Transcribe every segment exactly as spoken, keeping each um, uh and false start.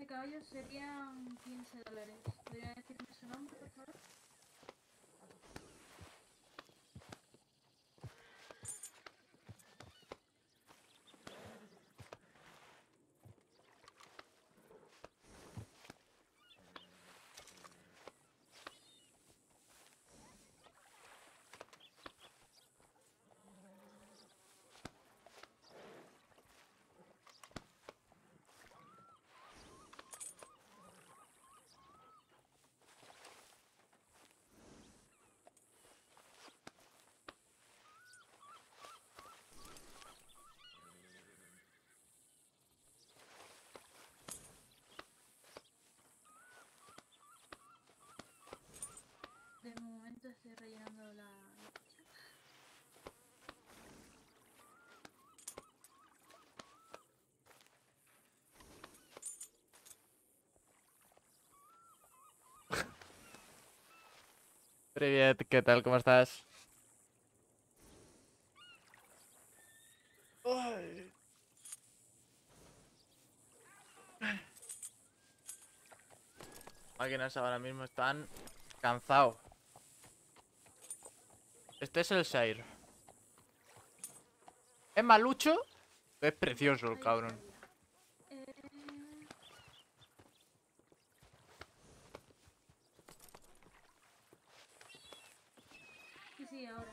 caballo serían quince dólares. ¿Podría decirme su nombre, por favor? De momento estoy rellenando la, la ficha. Привет, ¿qué tal? ¿Cómo estás? Ay. Máquinas ahora mismo están cansados. Este es el Shire. ¿Es malucho? Es precioso el Ahí cabrón. estaría. Eh... Sí, sí, ahora.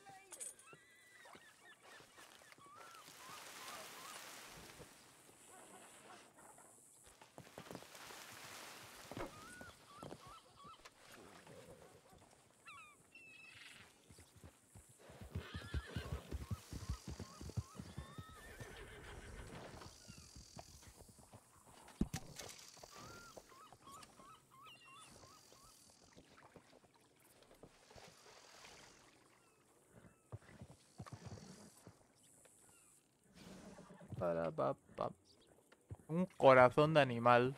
Para, pa, pa. Un corazón de animal.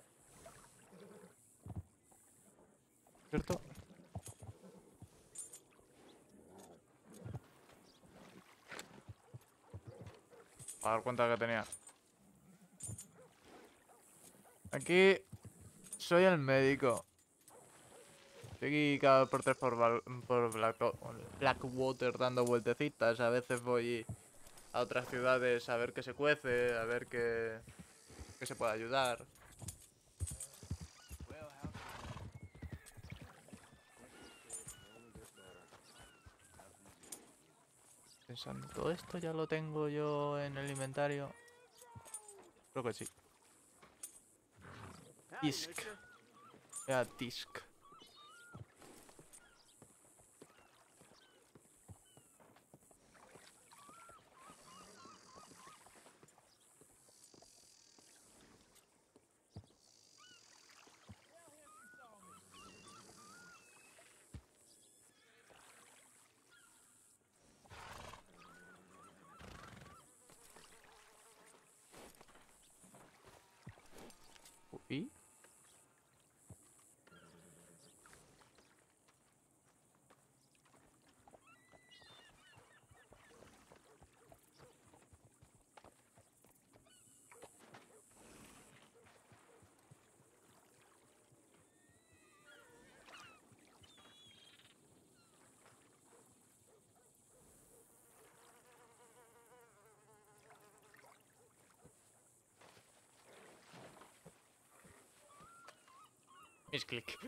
¿Cierto? A dar cuenta que tenía. Aquí soy el médico. Estoy aquí cada por tres por, Val- por Black Blackwater dando vueltecitas. A veces voy a otras ciudades a ver qué se cuece, a ver qué, qué se puede ayudar. Pensando, ¿todo esto ya lo tengo yo en el inventario? Creo que sí. Disc. Ya, disc. Uy. Misclick.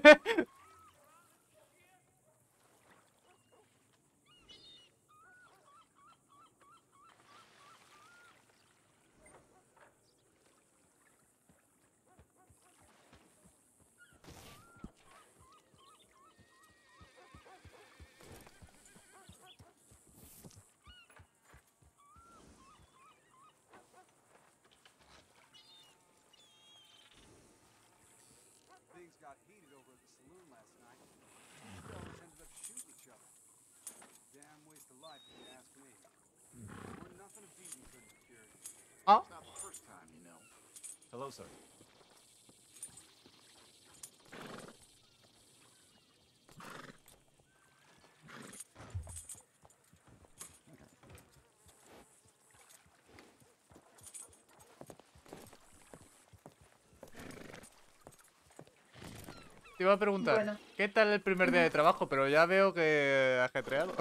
Things got heated over at the saloon last night. Two fellas ended up shooting each other. Damn waste of life, if you ask me. We're nothing a beating couldn't have cured. Ah. It's not the first time, you know. Hello, sir. Te iba a preguntar, Bueno. ¿qué tal el primer día de trabajo? Pero ya veo que ajetreado.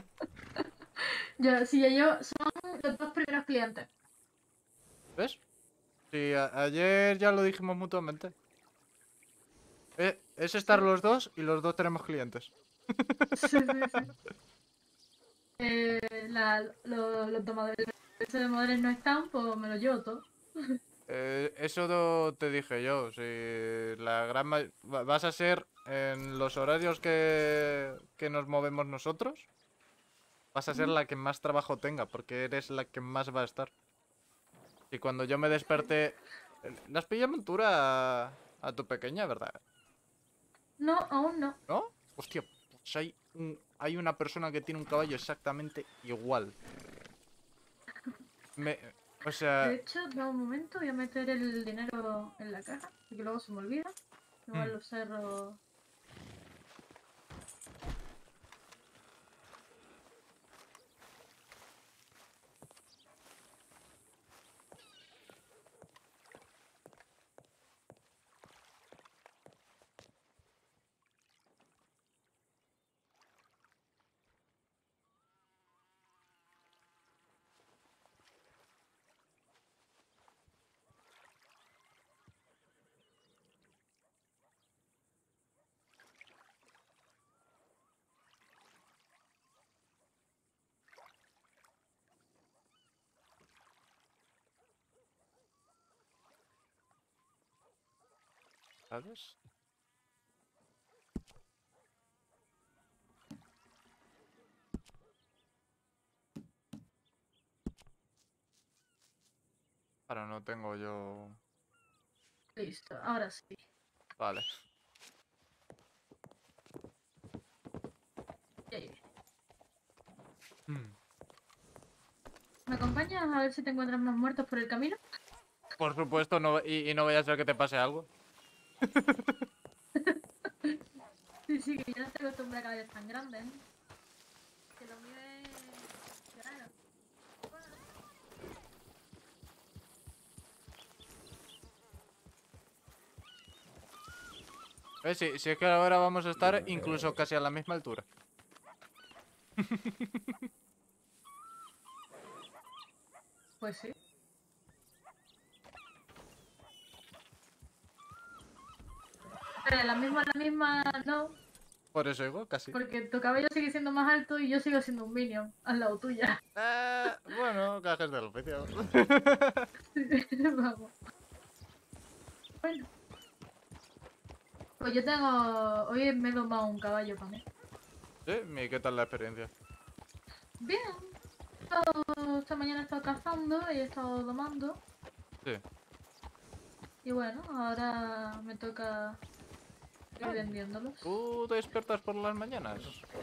Yo, sí, yo son los dos primeros clientes. ¿Ves? Sí, a- ayer ya lo dijimos mutuamente. Eh, es estar Sí, los dos y los dos tenemos clientes. sí, sí, sí. Eh, la, lo- los tomadores de modales no están, pues me lo llevo todo. Eh, eso no te dije yo. Si la gran ma- va- vas a ser en los horarios que, que nos movemos nosotros, vas a ser Ujú. la que más trabajo tenga, porque eres la que más va a estar. Y cuando yo me desperté, eh, ¿le has pillado montura a, a tu pequeña, verdad? No, aún no. ¿No? Hostia, pues hay, un- hay una persona que tiene un caballo exactamente igual. Me, o De sea, hecho, da un momento, voy a meter el dinero en la caja, porque luego se me olvida. mm, Igual los cerros. ¿sabes? Ahora no tengo yo... Listo, ahora sí. Vale. Ya llegué. Mm. ¿Me acompañas a ver si te encuentras más muertos por el camino? Por supuesto, no, y, y no vaya a ser que te pase algo. Sí, sí, que yo no estoy acostumbrada a caballos tan grandes, ¿eh? Que lo mío es... Claro. Bueno, ¿Ves? Si, si es que ahora vamos a estar incluso casi a la misma altura. pues sí. Pero la misma, la misma, no. Por eso digo, casi. Porque tu cabello sigue siendo más alto y yo sigo siendo un minion al lado tuya. Eh, bueno, cajes del oficio. Vamos. Bueno, pues yo tengo... Hoy me he domado un caballo también. ¿Sí? ¿Y qué tal la experiencia? Bien. He estado- Esta mañana he estado cazando y he estado domando. Sí. Y bueno, ahora me toca ir vendiéndolos. ¿Tú despiertas por las mañanas?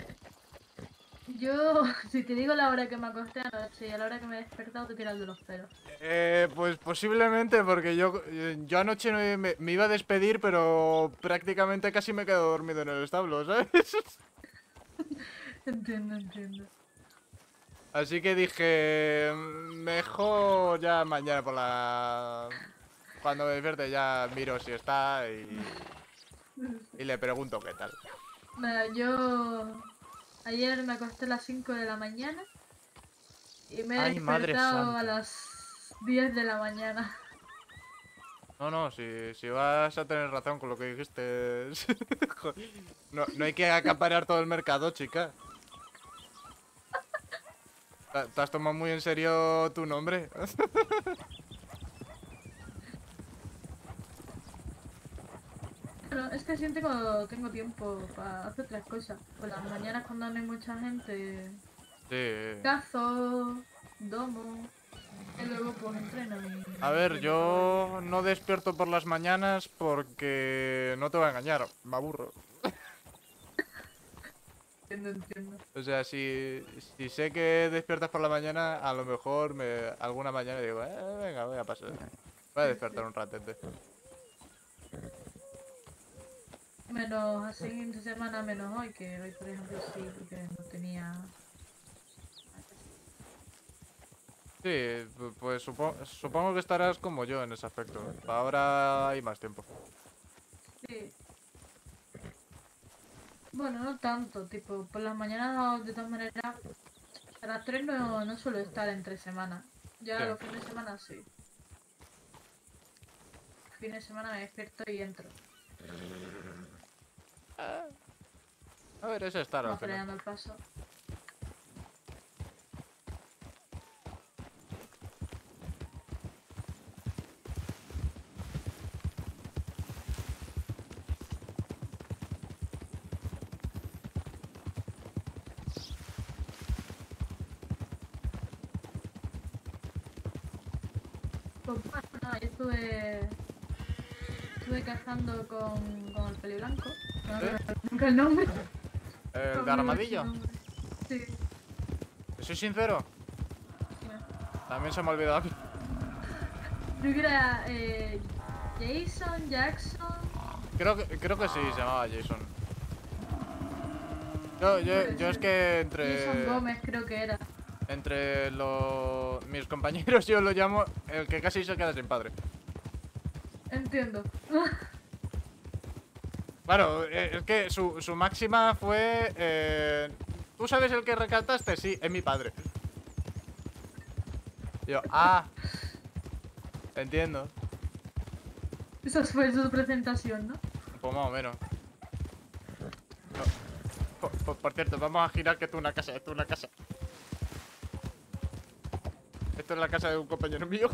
Yo, si te digo la hora que me acosté anoche y a la hora que me he despertado, te tiras de los pelos. Eh, pues posiblemente, porque yo, eh, yo anoche no me, me iba a despedir, pero prácticamente casi me quedo dormido en el establo, ¿sabes? Entiendo, entiendo. Así que dije, mejor ya mañana por la... Cuando me despierte ya miro si está y, y le pregunto qué tal. Nada, yo ayer me acosté a las cinco de la mañana y me he ¡Ay, madre despertado a santa! las diez de la mañana. No, no, si, si vas a tener razón con lo que dijiste. Joder, No, no hay que acaparar todo el mercado, chica. ¿Te te has tomado muy en serio tu nombre? Bueno, es que siempre tengo, tengo tiempo para hacer otras cosas. Por las mañanas cuando no hay mucha gente, Sí. cazo, domo, y luego pues entreno y A ver, vendo caballos. yo no despierto por las mañanas porque no te voy a engañar, me aburro. Entiendo, entiendo. O sea, si, si sé que despiertas por la mañana, a lo mejor me, alguna mañana digo, eh, venga, voy a pasar. Voy a Sí, despertar sí. un ratete. Menos así en semana, menos hoy, que hoy por ejemplo sí, porque no tenía... Sí, pu- pues supo- supongo que estarás como yo en ese aspecto. Ahora hay más tiempo. Sí, Bueno, no tanto, tipo, por las mañanas de todas maneras, a las tres no, no suelo estar entre semanas. Ya Sí. los fines de semana sí. Fines de semana me despierto y entro. A ver, ese estar al Vamos final. acelerando el paso. Pues bueno, nada, yo estuve. Estuve cazando con, con el peli blanco. No me ¿Sí? acuerdo nunca el nombre. ¿El No de me acuerdo armadillo? su nombre. Sí, ¿Te soy sincero? dime. También se me ha olvidado a mí. Creo que era eh, Jason, Jackson. Creo que, creo que sí, se llamaba Jason. Yo, yo, Puede yo es ser. que Jason entre... Gómez creo que era. Entre los... mis compañeros yo lo llamo el que casi se queda sin padre. Entiendo. Claro, eh, es que su, su máxima fue... eh, ¿tú sabes el que rescataste? Sí, es mi padre. Yo, ah, entiendo. Esa fue su presentación, ¿no? Pues más o menos. No. Por, por- por cierto, vamos a girar que esto es una casa, esto es una casa. Esto es la casa de un compañero mío.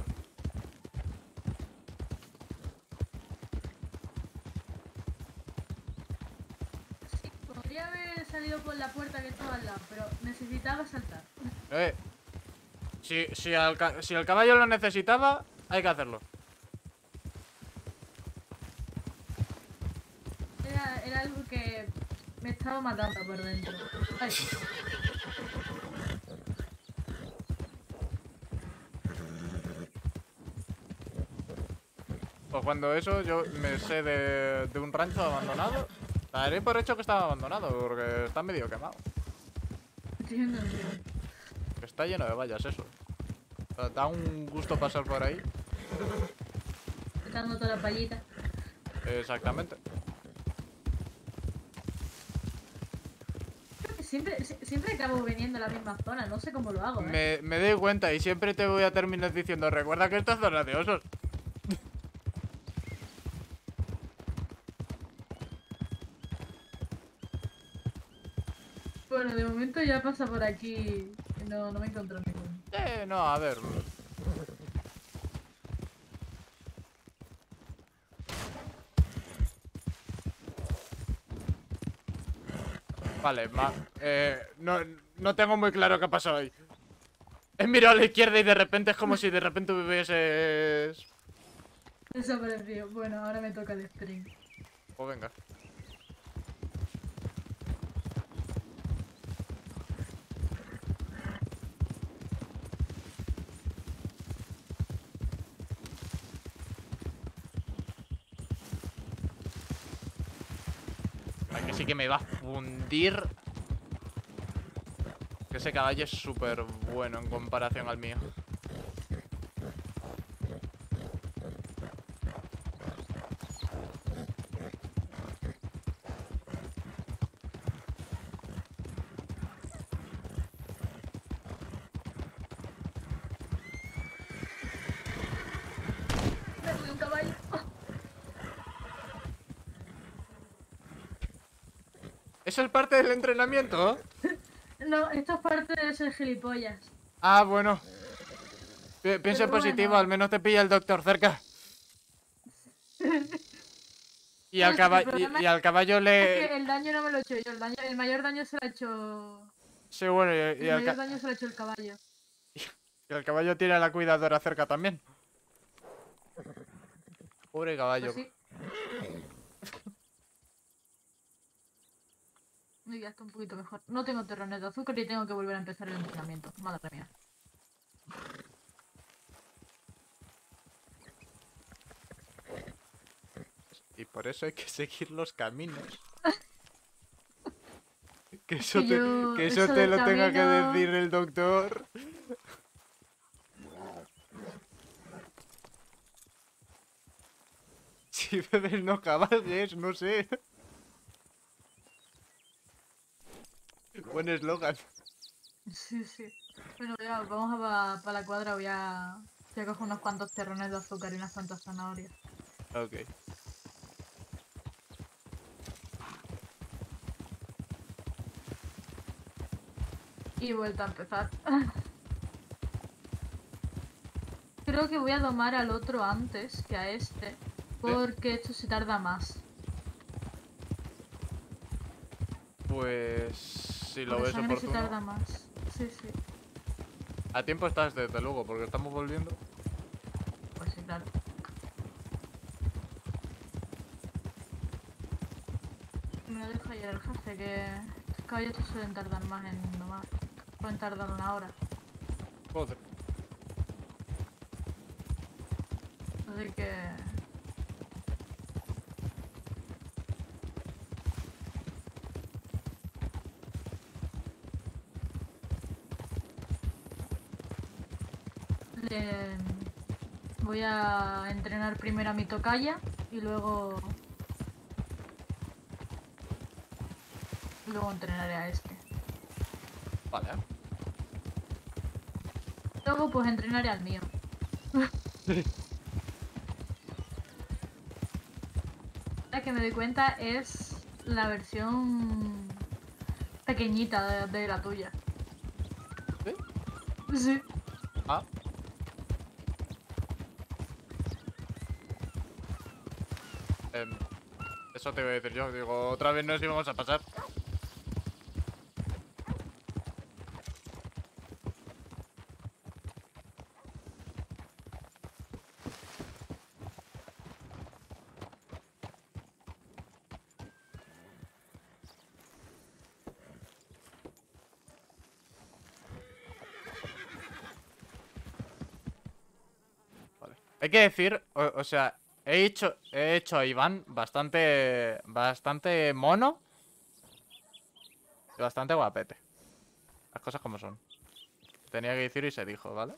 Sí, podría haber salido por la puerta que estaba al lado, pero necesitaba saltar. Eh, si, si, al ca- si el caballo lo necesitaba, hay que hacerlo. Era, era algo que me estaba matando por dentro. Ay, Pues cuando eso, yo me sé de, de un rancho abandonado. Daré por hecho que estaba abandonado, porque está medio quemado. entiendo, entiendo. Está lleno de vallas eso. O sea, da un gusto pasar por ahí. Quitando toda la payita. Exactamente. Creo que siempre, si- siempre acabo viniendo a la misma zona, no sé cómo lo hago, ¿eh? Me, me doy cuenta y siempre te voy a terminar diciendo, recuerda que esta es zona de osos. Bueno, de momento ya pasa por aquí y no, no me encontró ninguno. Eh, no, a ver. Vale, ma, eh, no, no tengo muy claro qué pasó ahí. He mirado a la izquierda y de repente es como si de repente hubieses... Desapareció. Bueno, ahora me toca el string. Pues venga. Ay, que sí que me va a fundir. Que ese caballo es súper bueno en comparación al mío. ¡Me fui un caballo! ¿Eso es parte del entrenamiento? No, esto es parte de ser gilipollas. Ah, bueno. Pi- Piensa en Pero positivo, bueno. al menos te pilla el doctor cerca. Y al, No, sí, el caba- problema y, y al caballo es le... que el daño no me lo he hecho yo. El, daño, el mayor daño se lo ha hecho. Sí, bueno, y, y El al, mayor ca- daño se lo ha hecho el caballo. y al caballo tiene a la cuidadora cerca también. Pobre caballo. Pues sí. Uy, ya está un poquito mejor. No tengo terrones de azúcar y tengo que volver a empezar el entrenamiento. Madre mía. Y por eso hay que seguir los caminos. Que eso Que te, yo- que eso eso te del lo tenga que camino- decir el doctor. Si bebes no cabalgues, no sé. Buen eslogan. Sí, sí. Bueno, voy a- vamos a para la cuadra, voy a, voy a coger unos cuantos terrones de azúcar y unas cuantas zanahorias. Ok. Y vuelta a empezar. Creo que voy a domar al otro antes que a este, porque esto se tarda más. Pues si lo Porque ves sangre se oportuno. tarda más. Sí, sí. A tiempo estás, desde luego, porque estamos volviendo. Pues sí, claro. Me lo dijo ayer el jefe, que los caballos se suelen tardar más en domar. Pueden tardar una hora. Joder. Así que... Le... Voy a entrenar primero a mi tocaya y luego... Luego entrenaré a este. Vale. Luego pues entrenaré al mío. La que me doy cuenta es la versión pequeñita de, de la tuya. ¿Sí? Sí. Ah. Em, eso te iba a decir yo. Digo, otra vez nos íbamos a pasar. Vale. Hay que decir, o, o sea, he hecho, he hecho a Iván bastante, bastante mono y bastante guapete. Las cosas como son. Tenía que decir y se dijo, ¿vale?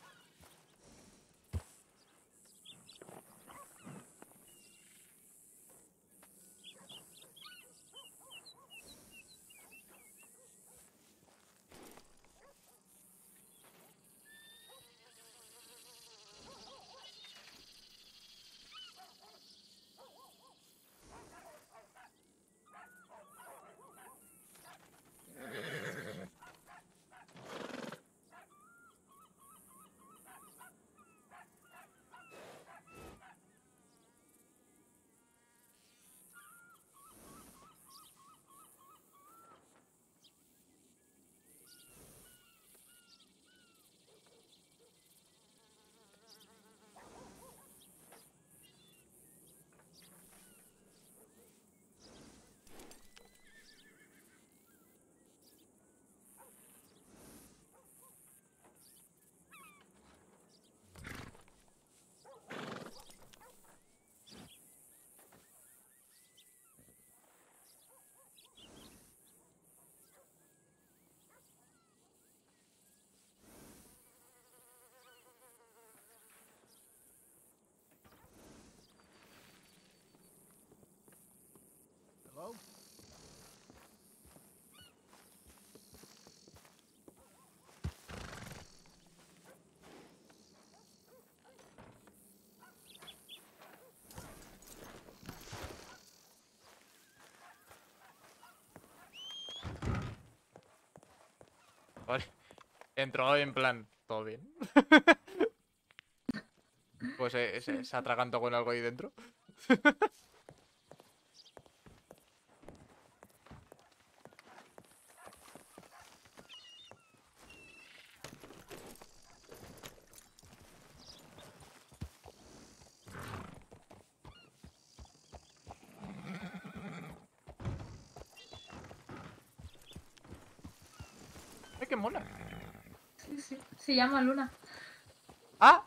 Vale. Entró en plan, ¿todo bien? Pues eh, se, se atragantó con algo ahí dentro. ¡Ay, qué mona! Sí, sí. Se llama Luna. ¡Ah!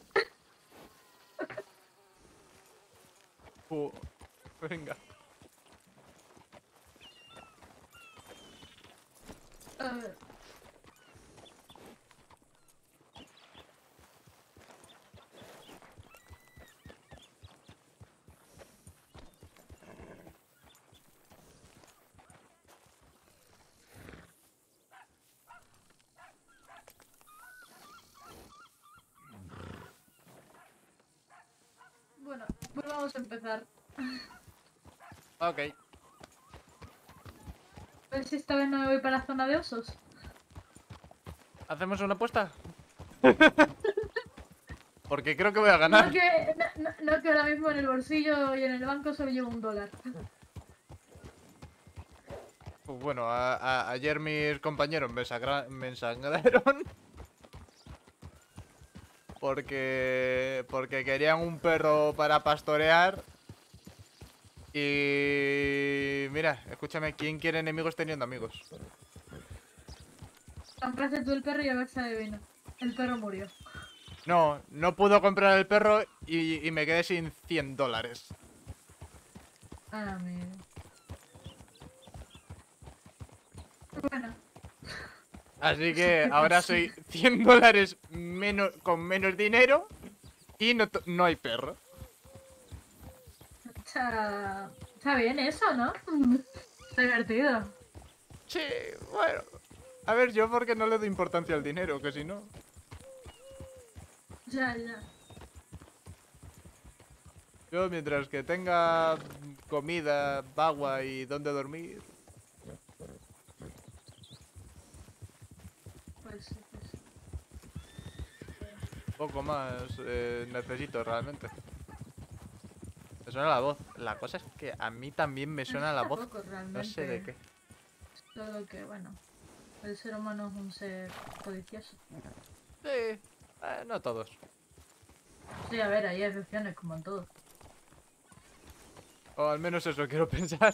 Uh, venga. Eh, Bueno, pues vamos a empezar. Ok. A ver si esta vez no me voy para la zona de osos. ¿Hacemos una apuesta? Porque creo que voy a No ganar. que, no, no- no que ahora mismo en el bolsillo y en el banco solo llevo un dólar. Pues bueno, a- a- ayer mis compañeros me, sagra- me ensangraron. Porque, porque querían un perro para pastorear. Y mira, escúchame, ¿quién quiere enemigos teniendo amigos? Compraste tú el perro y a ver si adivina. El perro murió. No, no pudo comprar el perro y, y me quedé sin cien dólares. Ah, mira. Bueno, Así que ahora soy cien dólares menos, con menos dinero y no, to- no hay perro. está, está bien eso, ¿no? Está divertido. Sí, bueno. A ver, yo porque no le doy importancia al dinero, que si no... Ya, ya. Yo mientras que tenga comida, agua y donde dormir... Pues sí, pues sí. Poco más eh, necesito realmente. Me suena la voz. La cosa es que a mí también me suena la voz. Tampoco No sé de realmente. qué. Solo que, bueno, el ser humano es un ser codicioso. Sí, eh, no todos. Sí, a ver, hay excepciones como en todo. O al menos eso quiero pensar.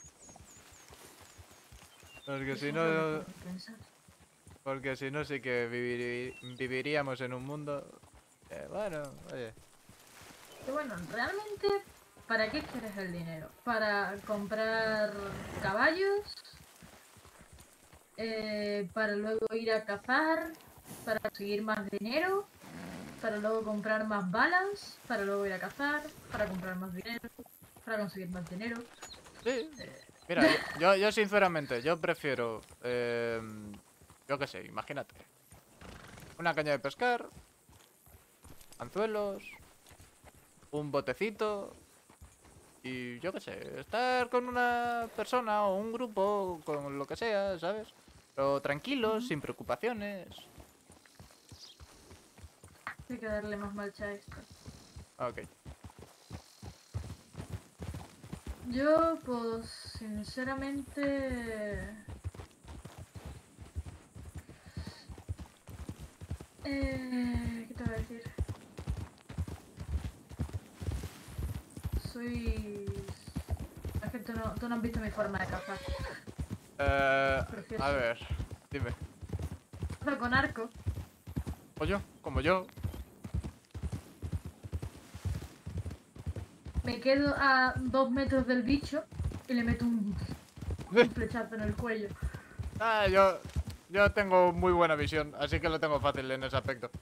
Porque si Eso no... es lo mejor que pensar. Porque si no sí que viviri- viviríamos en un mundo... eh, bueno, oye. Y bueno, realmente, ¿para qué quieres el dinero? ¿Para comprar caballos? Eh, ¿para luego ir a cazar? ¿Para conseguir más dinero? ¿Para luego comprar más balas? ¿Para luego ir a cazar? ¿Para comprar más dinero? ¿Para conseguir más dinero? Sí. Mira, yo, yo, yo sinceramente, yo prefiero... eh, yo qué sé, imagínate. Una caña de pescar. Anzuelos. Un botecito. Y yo qué sé, estar con una persona o un grupo, con lo que sea, ¿sabes? Pero tranquilos, Ujú. sin preocupaciones. Hay que darle más marcha a esto. Ok. Yo, pues, sinceramente... Eh, ¿qué te voy a decir? Soy... Es que tú no, tú no has visto mi forma de cazar. Eh, Precioso. a ver, dime. Cazo con arco. ¿O yo? Como yo. Me quedo a dos metros del bicho y le meto un, un flechazo en el cuello. Ah, yo, yo tengo muy buena visión, así que lo tengo fácil en ese aspecto.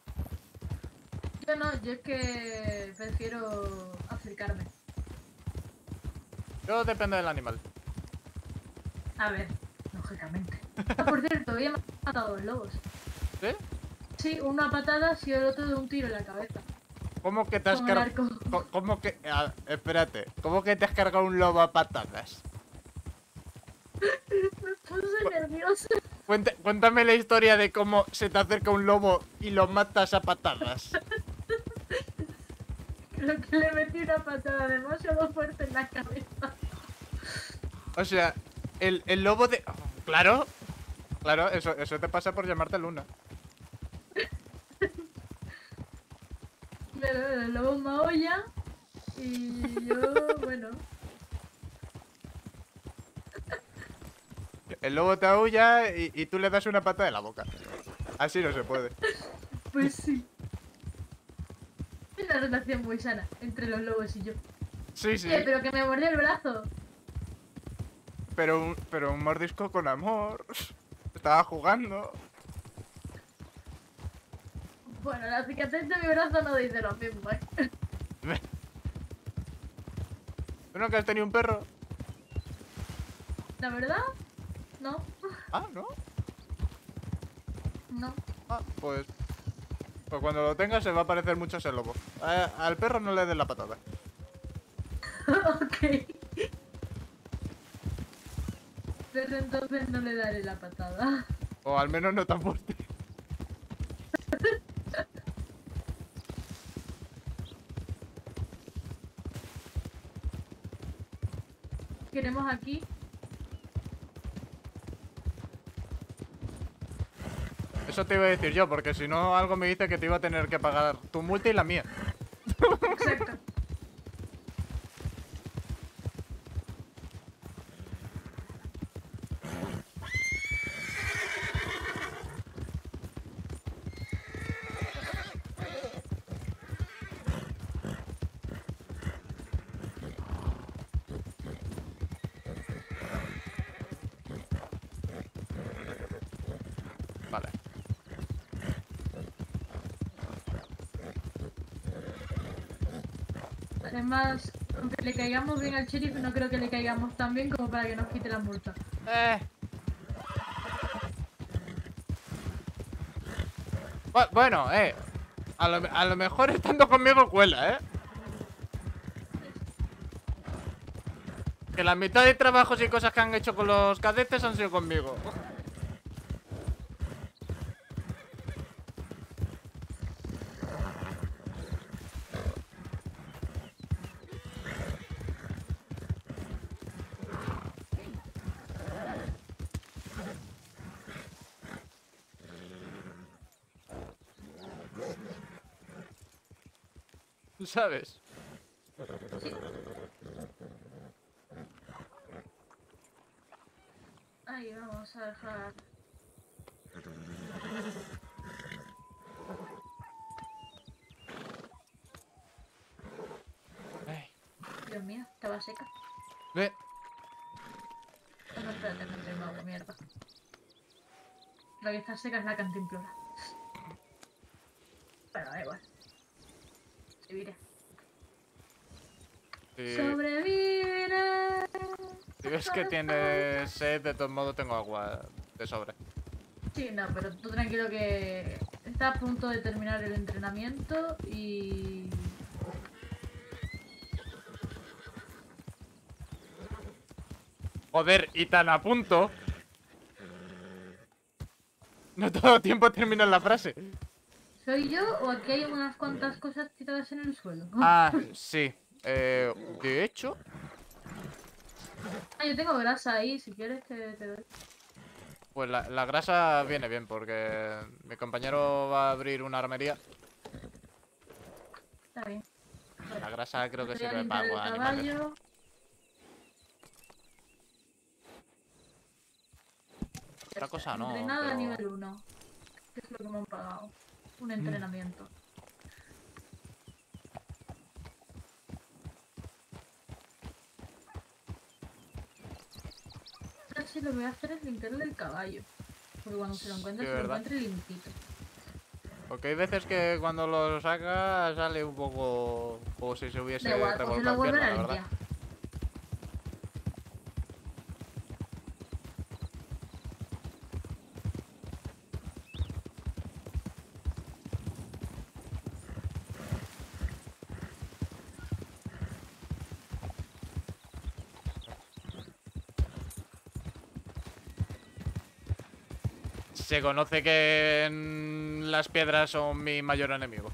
Yo no, yo es que prefiero acercarme. Yo depende del animal. A ver, lógicamente. Ah, por cierto, había matado a dos lobos. ¿Sí? Sí, uno a patadas y el otro de un tiro en la cabeza. ¿Cómo que te has Con el cargado? arco. ¿Cómo que...? Ah, espérate. ¿Cómo que te has cargado un lobo a patadas? Me puse nerviosa. Cuenta- cuéntame la historia de cómo se te acerca un lobo y lo matas a patadas. Creo que le metí una patada demasiado fuerte en la cabeza. O sea, el, el lobo de... oh, claro, claro, eso, eso te pasa por llamarte Luna. Claro, el lobo maulla. Y yo, bueno. El lobo te aúlla y, y tú le das una pata de la boca. Así no se puede. Pues sí. Es una relación muy sana entre los lobos y yo. Sí, sí, Eh, pero que me mordió el brazo. pero un, pero un mordisco con amor. Estaba jugando. Bueno, la cicatriz de mi brazo no dice lo mismo, ¿eh? ¿Tú nunca has tenido un perro? La verdad, no. Ah, ¿no? No. Ah, pues... Pues cuando lo tengas se va a parecer mucho a ese lobo. A- al perro no le des la patada. Ok. Pero entonces no le daré la patada. O al menos no tan fuerte. Queremos aquí. Eso te iba a decir yo, porque si no algo me dice que te iba a tener que pagar tu multa y la mía. Exacto. Vale. Además, aunque le caigamos bien al sheriff, no creo que le caigamos tan bien como para que nos quite la multa. Eh. Bu- Bueno, eh. A lo, a lo mejor estando conmigo cuela, eh. Que la mitad de trabajos y cosas que han hecho con los cadetes han sido conmigo. ¿Sabes? Ahí vamos a dejar. Ay. Dios mío, estaba seca. Ve. Oh, no, espérate, no tengo agua, mierda. La que está seca es la cantimplora. Pero da igual. Viviré. Si, Sobreviviré. si ves que tienes sed, de todos modos tengo agua de sobra. Sí, no, pero tú tranquilo que está a punto de terminar el entrenamiento y... Joder, y tan a punto. No todo tiempo terminar la frase. ¿Soy yo o aquí hay unas cuantas cosas tiradas en el suelo? Ah, sí. Eh, de hecho, Ah, yo tengo grasa ahí, si quieres te, te doy. pues la, la grasa viene bien porque mi compañero va a abrir una armería. Está bien. La grasa creo que Voy a sirve limpiar para el animales. caballo. Otra cosa no, Entrenado a pero... nivel uno. Que es lo que me han pagado. Un entrenamiento. Ahora sí lo que voy a hacer es limpiarle el caballo. Porque cuando se lo encuentre, Sí, se lo ¿verdad? encuentre limpito. Porque hay veces que cuando lo saca sale un poco... como si se hubiese Da igual, pues se revolcado lo en vuelven pierna, a la verdad. limpiar. Se conoce que mm, las piedras son mi mayor enemigo.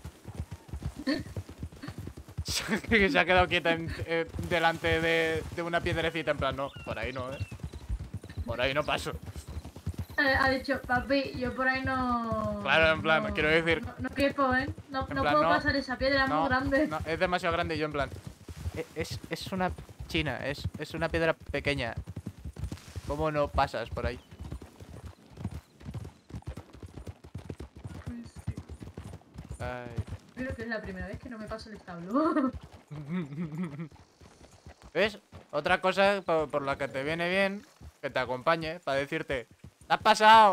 Que se ha quedado quieta en- eh, delante de, de una piedrecita en plan, no, por ahí no, eh. Por ahí no paso. Eh, ha dicho, papi, yo por ahí no... Claro, en plan, no- quiero decir- No, no quepo, ¿eh? No, En no plan, puedo no, pasar esa piedra, es No, muy grande. no, es demasiado grande y yo en plan. "E- Es, es una china, es, es una piedra pequeña. ¿Cómo no pasas por ahí? Ay. Creo que es la primera vez que no me paso el establo. ¿Ves? Otra cosa por, por la que te viene bien que te acompañe para decirte, ¿te has pasado?